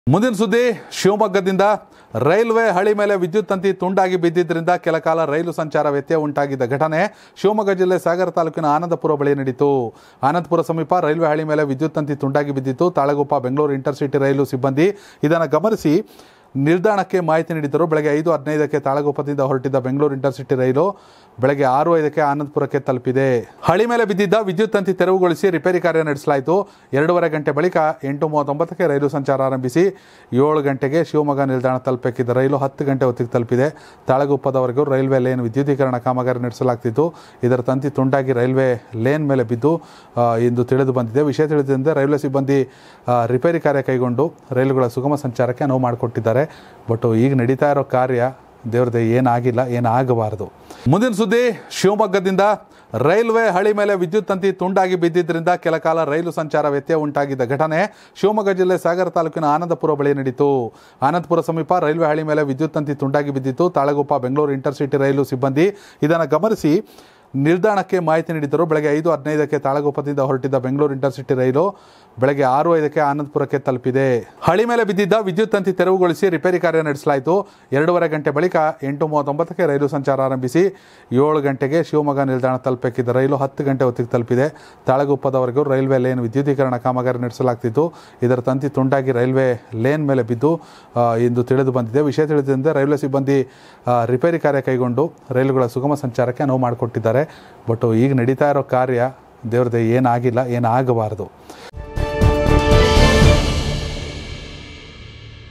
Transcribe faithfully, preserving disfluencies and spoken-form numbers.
ಮುಂದಿನ ಸುದ್ದಿ ಶಿವಮೊಗ್ಗದಿಂದ ರೈಲ್ವೆ ಹಳಿ ಮೇಲೆ ವಿದ್ಯುತ್ ತಂತಿ ತುಂಡಾಗಿ ಬಿದ್ದಿದ್ದರಿಂದ ಕೆಲ ಕಾಲ ರೈಲು ಸಂಚಾರ ವ್ಯತ್ಯಯ ಉಂಟಾಗಿದ್ದ ಘಟನೆ ಶಿವಮೊಗ್ಗ ಜಿಲ್ಲೆ ಸಾಗರ ತಾಲೂಕಿನ ಆನಂದಪುರ ಬಳಿ ನಡೆಯಿತು. ಆನಂದಪುರ ಸಮೀಪ ರೈಲ್ವೆ ಹಳಿ ಮೇಲೆ ವಿದ್ಯುತ್ ತಂತಿ ತುಂಡಾಗಿ ಬಿದ್ದಿತ್ತು. ತಾಳಗುಪ್ಪ ಬೆಂಗಳೂರು ಇಂಟರ್ಸಿಟಿ ರೈಲು ಸಿಬ್ಬಂದಿ ಇದನ್ನು ಗಮನಿಸಿ ನಿಲ್ದಾಣಕ್ಕೆ ಮಾಹಿತಿ ನೀಡಿದರು. ಬೆಳಗ್ಗೆ ಐದು ಹದಿನೈದಕ್ಕೆ ತಾಳಗುಪ್ಪದಿಂದ ಹೊರಟಿದ್ದ ಬೆಂಗಳೂರು ಇಂಟರ್ಸಿಟಿ ರೈಲು ಬೆಳಗ್ಗೆ ಆರು ಐದಕ್ಕೆ ಆನಂದಪುರಕ್ಕೆ ತಲುಪಿದೆ. ಹಳಿ ಮೇಲೆ ಬಿದ್ದಿದ್ದ ವಿದ್ಯುತ್ ತಂತಿ ತೆರವುಗೊಳಿಸಿ ರಿಪೇರಿ ಕಾರ್ಯ ನಡೆಸಲಾಯಿತು. ಎರಡೂವರೆ ಗಂಟೆ ಬಳಿಕ ಎಂಟು ಮೂವತ್ತೊಂಬತ್ತಕ್ಕೆ ರೈಲು ಸಂಚಾರ ಆರಂಭಿಸಿ ಏಳು ಗಂಟೆಗೆ ಶಿವಮೊಗ್ಗ ನಿಲ್ದಾಣ ತಲುಪಬೇಕಿದ್ದ ರೈಲು ಹತ್ತು ಗಂಟೆ ಹೊತ್ತಿಗೆ ತಲುಪಿದೆ. ತಾಳಗುಪ್ಪದವರೆಗೂ ರೈಲ್ವೆ ಲೇನ್ ವಿದ್ಯುದೀಕರಣ ಕಾಮಗಾರಿ ನಡೆಸಲಾಗ್ತಿತ್ತು. ಇದರ ತಂತಿ ತುಂಡಾಗಿ ರೈಲ್ವೆ ಲೇನ್ ಮೇಲೆ ಬಿದ್ದು ಎಂದು ತಿಳಿದು ಬಂದಿದೆ. ವಿಷಯ ತಿಳಿದಂತೆ ರೈಲ್ವೆ ಸಿಬ್ಬಂದಿ ರಿಪೇರಿ ಕಾರ್ಯ ಕೈಗೊಂಡು ರೈಲುಗಳ ಸುಗಮ ಸಂಚಾರಕ್ಕೆ ಅನುವು ಮಾಡಿಕೊಟ್ಟಿದ್ದಾರೆ. ಬಟ್ ಈಗ ನಡೀತಾ ಇರೋ ಕಾರ್ಯ ದೇವ್ರದೇ ಏನಾಗಿಲ್ಲ, ಏನಾಗಬಾರದು. ಮುಂದಿನ ಸುದ್ದಿ ಶಿವಮೊಗ್ಗದಿಂದ ರೈಲ್ವೆ ಹಳಿ ಮೇಲೆ ವಿದ್ಯುತ್ ತಂತಿ ತುಂಡಾಗಿ ಬಿದ್ದಿದ್ದರಿಂದ ಕೆಲ ಕಾಲ ರೈಲು ಸಂಚಾರ ವ್ಯತ್ಯಯ ಉಂಟಾಗಿದ್ದ ಘಟನೆ ಶಿವಮೊಗ್ಗ ಜಿಲ್ಲೆ ಸಾಗರ ತಾಲೂಕಿನ ಆನಂದಪುರ ಬಳಿ ನಡೆಯಿತು. ಆನಂದಪುರ ಸಮೀಪ ರೈಲ್ವೆ ಹಳಿ ಮೇಲೆ ವಿದ್ಯುತ್ ತಂತಿ ತುಂಡಾಗಿ ಬಿದ್ದಿತ್ತು. ತಾಳಗುಪ್ಪ ಬೆಂಗಳೂರು ಇಂಟರ್ಸಿಟಿ ರೈಲು ಸಿಬ್ಬಂದಿ ಇದನ್ನು ಗಮನಿಸಿ ನಿಲ್ದಾಣಕ್ಕೆ ಮಾಹಿತಿ ನೀಡಿದರು. ಬೆಳಗ್ಗೆ ಐದು ಹದಿನೈದಕ್ಕೆ ತಾಳಗುಪ್ಪದಿಂದ ಹೊರಟಿದ್ದ ಬೆಂಗಳೂರು ಇಂಟರ್ಸಿಟಿ ರೈಲು ಬೆಳಗ್ಗೆ ಆರು ಐದಕ್ಕೆ ಆನಂದಪುರಕ್ಕೆ ತಲುಪಿದೆ. ಹಳಿ ಮೇಲೆ ಬಿದ್ದಿದ್ದ ವಿದ್ಯುತ್ ತಂತಿ ತೆರವುಗೊಳಿಸಿ ರಿಪೇರಿ ಕಾರ್ಯ ನಡೆಸಲಾಯಿತು. ಎರಡೂವರೆ ಗಂಟೆ ಬಳಿಕ ಎಂಟು ಮೂವತ್ತೊಂಬತ್ತಕ್ಕೆ ರೈಲು ಸಂಚಾರ ಆರಂಭಿಸಿ ಏಳು ಗಂಟೆಗೆ ಶಿವಮೊಗ್ಗ ನಿಲ್ದಾಣ ತಲುಪಬೇಕಿದ್ದ ರೈಲು ಹತ್ತು ಗಂಟೆ ಹೊತ್ತಿಗೆ ತಲುಪಿದೆ. ತಾಳಗುಪ್ಪದವರೆಗೂ ರೈಲ್ವೆ ಲೇನ್ ವಿದ್ಯುದೀಕರಣ ಕಾಮಗಾರಿ ನಡೆಸಲಾಗ್ತಿತ್ತು. ಇದರ ತಂತಿ ತುಂಡಾಗಿ ರೈಲ್ವೆ ಲೇನ್ ಮೇಲೆ ಬಿದ್ದು ಎಂದು ತಿಳಿದು ಬಂದಿದೆ. ವಿಷಯ ತಿಳಿದಂತೆ ರೈಲ್ವೆ ಸಿಬ್ಬಂದಿ ರಿಪೇರಿ ಕಾರ್ಯ ಕೈಗೊಂಡು ರೈಲುಗಳ ಸುಗಮ ಸಂಚಾರಕ್ಕೆ ಅನುವು ಮಾಡಿಕೊಟ್ಟಿದ್ದಾರೆ. ಬಟ್ ಈಗ ನಡೀತಾ ಇರೋ ಕಾರ್ಯ ದೇವ್ರದೇ ಏನಾಗಿಲ್ಲ, ಏನಾಗಬಾರದು.